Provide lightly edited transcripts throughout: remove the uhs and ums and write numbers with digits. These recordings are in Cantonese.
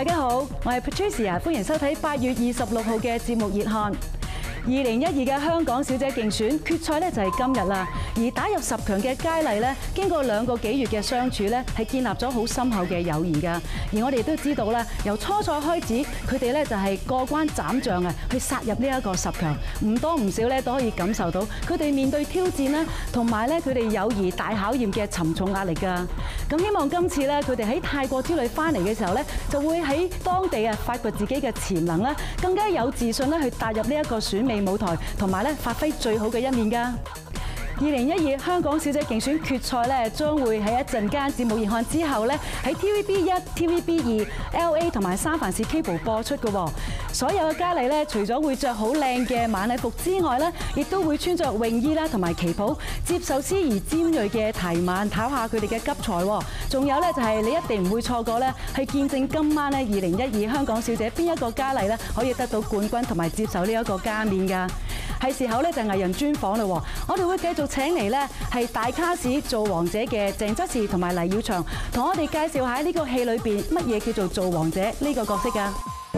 大家好，我係 Patricia， 歡迎收睇8月26號嘅節目熱看。2012嘅香港小姐競選決賽咧就係今日啦，而打入10強嘅佳麗咧，經過2個幾月嘅相處咧，係建立咗好深厚嘅友誼㗎。而我哋都知道咧，由初賽開始，佢哋咧就係過關斬將啊，去殺入呢一個10強，唔多唔少咧都可以感受到佢哋面對挑戰啦，同埋咧佢哋友誼大考驗嘅沉重壓力㗎。咁希望今次咧佢哋喺泰國之旅翻嚟嘅時候咧，就會喺當地啊發掘自己嘅潛能啦，更加有自信咧去踏入呢一個選美舞台，同埋咧發揮最好嘅一面㗎。2012香港小姐競選決賽咧，將會喺一陣間節目熱看之後咧，喺 TVB1、TVB2、LA 同埋三藩市 Cable 播出嘅喎。所有嘅佳麗咧，除咗會着好靚嘅晚禮服之外咧，亦都會穿着泳衣啦同埋旗袍，接受司儀尖鋭嘅提問，考下佢哋嘅急才。仲有咧就係你一定唔會錯過咧，去見證今晚咧2012香港小姐邊一個佳麗咧可以得到冠軍同埋接受呢一個加冕㗎。係時候咧就藝人專訪啦，我哋會繼續請嚟咧係大卡士做王者嘅鄭則仕同埋黎耀祥，同我哋介紹下呢個戲裏邊乜嘢叫做做王者呢個角色㗎。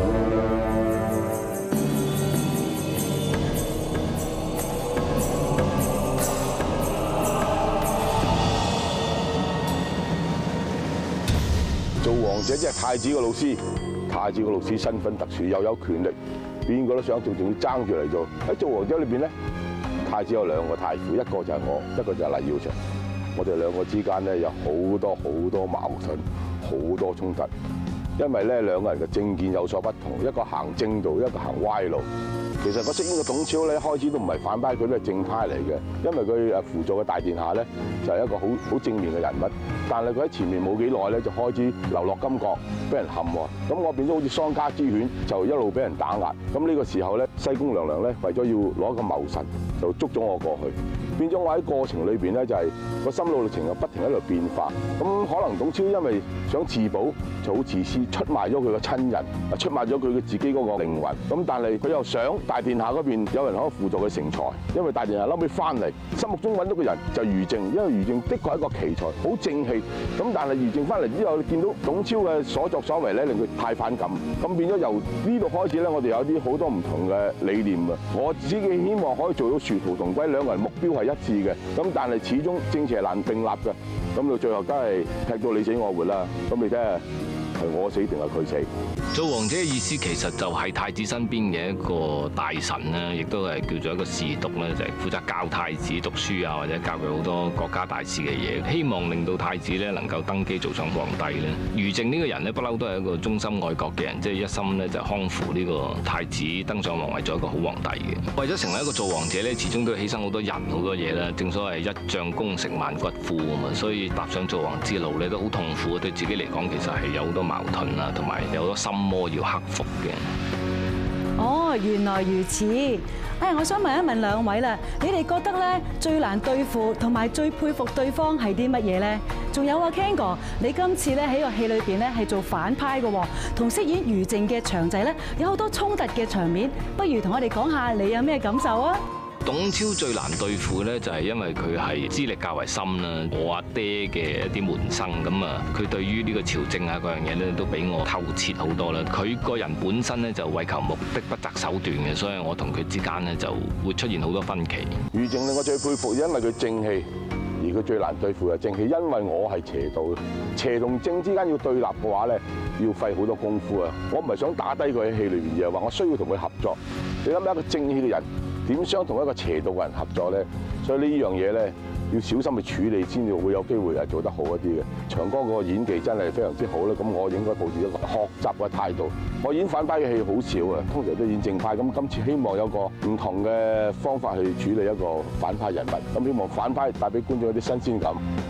做王者即係太子個老師，太子個老師身份特殊又有權力，邊個都想做，仲要爭住嚟做。喺做王者裏邊咧，太子有2個太傅，一個就係我，一個就係黎耀祥。我哋2個之間咧有好多矛盾，好多衝突，因為咧2個人嘅政見有所不同，一個行正道，一個行歪路。其實個飾演嘅董超咧，開始都唔係反派，佢都係正派嚟嘅，因為佢誒輔助嘅大殿下咧就係一個好正面嘅人物。但係佢喺前面冇幾耐咧，就開始流落金閣，俾人陷喎。咁我變咗好似喪家之犬，就一路俾人打壓。咁呢個時候咧，西宮娘娘咧為咗要攞一個謀臣，就捉咗我過去。變咗我喺過程裏邊咧，就係個心路歷程又不停喺度變化。咁可能董超因為想自保，就好自私，出賣咗佢個親人，出賣咗佢嘅自己嗰個靈魂。咁但係佢又想大殿下嗰邊有人可以輔助佢成才，因為大殿下後尾翻嚟，心目中揾到個人就係余靖，因為余靖的確係一個奇才，好正氣。咁但係余靖翻嚟之後，見到董超嘅所作所為咧，令佢太反感。咁變咗由呢度開始咧，我哋有啲好多唔同嘅理念啊！我自己希望可以做到殊途同歸，2個人目標係一致嘅。咁但係始終正邪難並立嘅。咁到最後梗係踢到你死我活啦。咁你睇下係我死定係佢死？ 做王者嘅意思其實就係太子身邊嘅一個大臣啦，亦都係叫做一個侍讀啦，就係負責教太子讀書啊，或者教佢好多國家大事嘅嘢，希望令到太子咧能夠登基做上皇帝咧。余靖呢個人咧不嬲都係一個忠心愛國嘅人，即係一心咧就康復呢個太子登上皇位做一個好皇帝嘅。為咗成為一個做王者咧，始終都要犧牲好多人好多嘢啦。正所謂一將功成萬骨枯啊嘛，所以踏上做王之路咧都好痛苦，對自己嚟講其實係有好多矛盾啊，同埋有好多心魔要克服嘅。 哦，原來如此。我想問一問2位啦，你哋覺得咧最難對付同埋最佩服對方係啲乜嘢咧？仲有啊 Ken 哥，你今次咧喺個戲裏邊咧係做反派嘅喎，同飾演余靖嘅祥仔咧有好多衝突嘅場面，不如同我哋講下你有咩感受啊？ 董超最難對付咧，就係因為佢係資歷較為深啦，我阿爹嘅一啲門生咁啊，佢對於呢個朝政啊嗰樣嘢咧都比我透徹好多啦。佢個人本身咧就為求目的不擇手段嘅，所以我同佢之間咧就會出現好多分歧。 余靖令我最佩服，因為佢正氣，而佢最難對付嘅正氣，因為我係邪道，邪同正之間要對立嘅話咧，要費好多功夫啊！我唔係想打低佢喺戲裏邊，而係話我需要同佢合作。你諗下一個正氣嘅人點想同一個邪道嘅人合作咧？所以呢樣嘢咧要小心去處理，先至會有機會係做得好一啲嘅。祥哥個演技真係非常之好咧，咁我應該抱住一個學習嘅態度。我演反派嘅戲好少啊，通常都演正派。咁今次希望有個唔同嘅方法去處理一個反派人物，咁希望反派帶俾觀眾一啲新鮮感。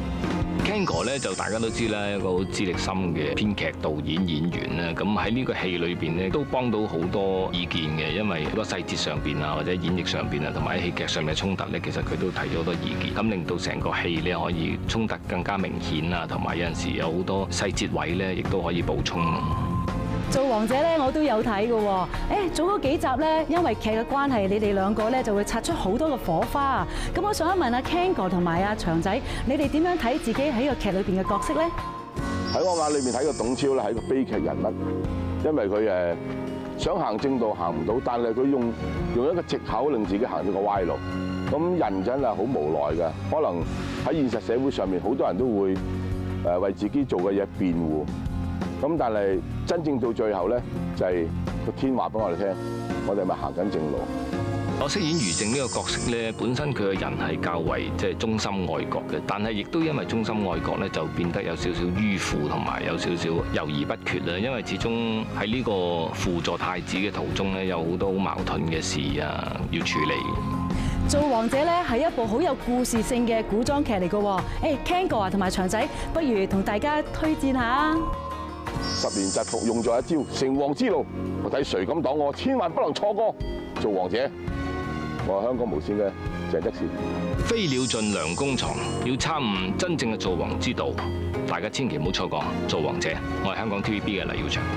Ken 哥咧就大家都知啦，一個好資歷深嘅編劇、導演、演員啦。咁喺呢個戲裏邊咧，都幫到好多意見嘅，因為好多細節上邊啊，或者演繹上邊啊，同埋喺戲劇上面嘅衝突咧，其實佢都提咗好多意見，咁令到成個戲咧可以衝突更加明顯啊，同埋有陣時有好多細節位咧，亦都可以補充。 做王者咧，我都有睇嘅喎。早嗰幾集咧，因為劇嘅關係，你哋2個咧就會擦出好多嘅火花。咁我想一問阿 Ken 哥同埋阿祥仔，你哋點樣睇自己喺個劇裏邊嘅角色咧？ 喺我眼裏面睇個董超咧係一個悲劇人物。 因為佢想行正道行唔到，但係佢用一個藉口令自己行咗個歪路。咁人真係好無奈㗎，可能喺現實社會上面，好多人都會為自己做嘅嘢辯護。咁但係真正到最後咧，就係個天話俾我哋聽，我哋咪行緊正路。 我飾演余正呢個角色咧，本身佢嘅人係較為即係忠心愛國嘅，但係亦都因為忠心愛國咧，就變得有少少迂腐同埋有少少猶豫不決啦。因為始終喺呢個輔助太子嘅途中咧，有好多好矛盾嘅事啊要處理。 做王者咧係一部好有故事性嘅古裝劇嚟嘅喎。Ken 哥啊同埋祥仔，不如同大家推薦下。 10年疾伏用咗一招成王之路，我睇誰敢擋我，千萬不能錯過。做王者，我係香港無線嘅鄭則仕。 飛鳥盡，良弓藏，要參悟真正嘅做王之道，大家千祈唔好錯過做王者。我係香港 TVB 嘅黎耀祥。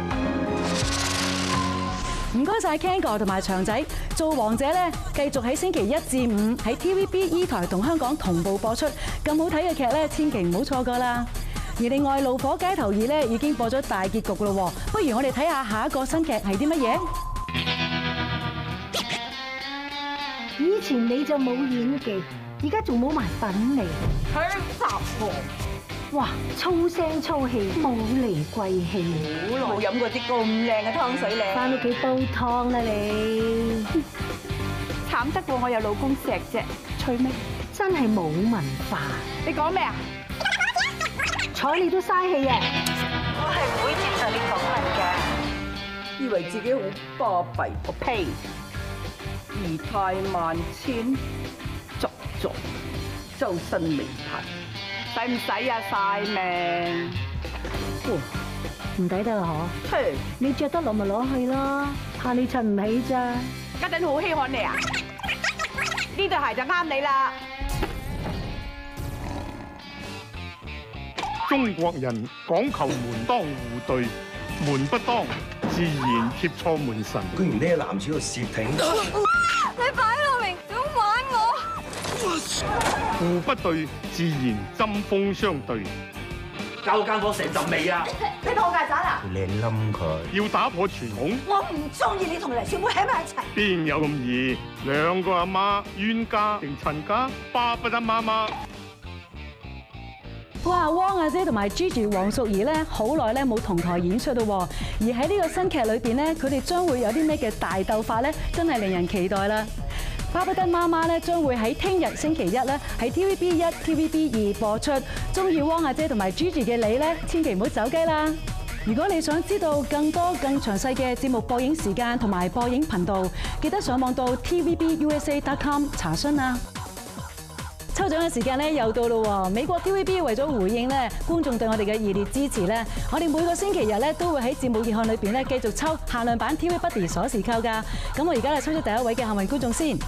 唔該晒 Ken 哥同埋祥仔，做王者咧繼續喺星期1至5喺 TVB E 台同香港同步播出，咁好睇嘅劇咧，千祈唔好錯過啦。而另外《怒火街頭2》咧已經播咗大結局咯，不如我哋睇下下一個新劇係啲乜嘢？ 以前你就冇演技，而家仲冇埋品味， 香雜喎！ 哇，粗聲粗氣，冇嚟貴氣， 好冇飲過啲咁靚嘅湯水咧， 返屋企煲湯啦你！ 慘得過我有老公錫啫，吹咩？ 真係冇文化。 你講咩啊？ 睬你都嘥氣啊！ 我係唔會接受你訪問嘅，以為自己好巴閉個屁！儀態萬千，逐逐周身名牌，使唔使啊晒命？ 唔抵得啦嗬！ 切， 你着得落咪攞去咯，怕你襯唔起咋？ 家陣好稀罕你啊！呢對鞋就啱你啦。 中國人講求門當戶對，門不當自然貼錯門神。 居然呢個男子喺度竊聽， 你擺落明想玩我， 戶不對自然針鋒相對。 交間房成陣味啊！ 你當我曱甴啊？ 你冧佢！ 要打破傳統， 我唔中意你同黎小妹喺埋一齊。 邊有咁易？兩個阿媽冤家定親家，巴不得媽媽。 哇！汪阿姐同埋 Gigi 黃淑儀咧，好耐咧冇同台演出咯。而喺呢個新劇裏邊咧，佢哋將會有啲咩嘅大鬥法咧，真係令人期待啦！巴不得媽媽咧將會喺聽日星期1咧喺 TVB1、TVB2 播出。中意汪阿姐同埋 Gigi 嘅你咧，千祈唔好走雞啦！如果你想知道更多更詳細嘅節目播映時間同埋播映頻道，記得上網到 tvbusa.com 查詢啊！抽獎嘅時間咧又到咯，美國 TVB 為咗回應咧觀眾對我哋嘅熱烈支持咧，我哋每個星期日咧都會喺節目熱看裏邊咧繼續抽限量版 TV Buddy 鎖匙扣㗎。咁我而家咧抽出第一位嘅幸運觀眾先，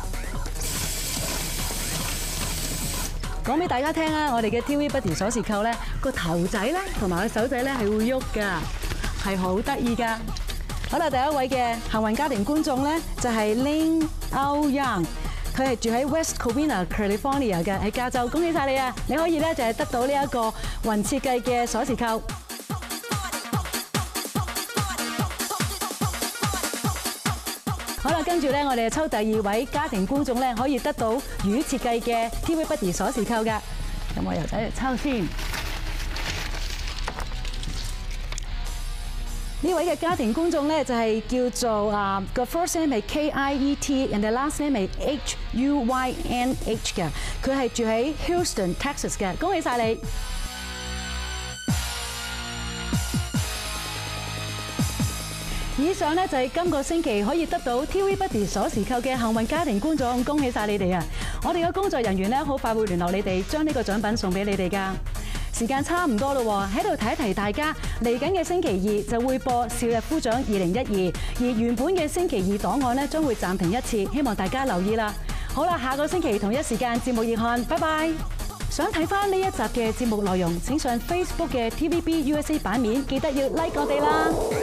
講俾大家聽啊！我哋嘅 TV Buddy 鎖匙扣咧個頭仔咧同埋個手仔咧係會喐㗎，係好得意㗎。好啦，第一位嘅幸運家庭觀眾咧就係 Ling Ao Yang。佢係住喺 West Covina, California 嘅喺加州，恭喜晒你啊！你可以咧就係得到呢一個雲設計嘅鎖匙扣。好啦，跟住咧我哋抽第2位家庭觀眾咧，可以得到魚設計嘅 TV Buddy 鎖匙扣㗎。咁我由仔嚟抽先。呢位嘅家庭觀眾咧就係叫做個 first name 係 Kiet，and the last name 係 Huynh 嘅。佢係住喺 Houston, Texas 嘅，恭喜晒你！以上咧就係今個星期可以得到 TV Buddy 鎖匙扣嘅幸運家庭觀眾，恭喜晒你哋啊！我哋嘅工作人員咧好快會聯絡你哋，將呢個獎品送俾你哋㗎。時間差唔多咯喎，喺度提一提大家，嚟緊嘅星期2就會播《邵逸夫獎2012》，而原本嘅星期2檔案咧將會暫停一次，希望大家留意啦。好啦，下個星期同一時間節目熱看，拜拜。想睇翻呢一集嘅節目內容，請上 Facebook 嘅 TVB USA 版面，記得要 like 我哋啦。